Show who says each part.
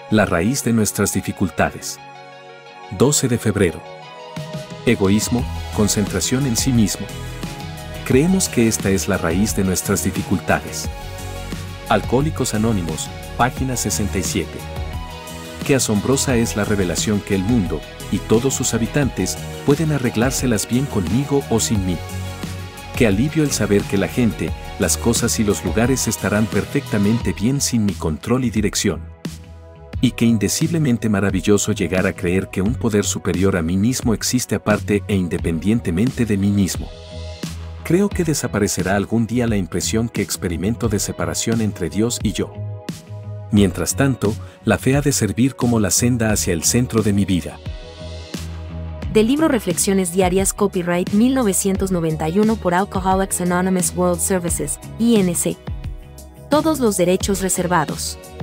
Speaker 1: La raíz de nuestras dificultades. 12 de febrero. Egoísmo, concentración en sí mismo. Creemos que esta es la raíz de nuestras dificultades. Alcohólicos Anónimos, página 67. Qué asombrosa es la revelación que el mundo, y todos sus habitantes, pueden arreglárselas bien conmigo o sin mí. Qué alivio el saber que la gente, las cosas y los lugares estarán perfectamente bien sin mi control y dirección. Y qué indeciblemente maravilloso llegar a creer que un poder superior a mí mismo existe aparte e independientemente de mí mismo. Creo que desaparecerá algún día la impresión que experimento de separación entre Dios y yo. Mientras tanto, la fe ha de servir como la senda hacia el centro de mi vida.
Speaker 2: Del libro Reflexiones Diarias, copyright 1991 por Alcoholics Anonymous World Services, Inc. Todos los derechos reservados.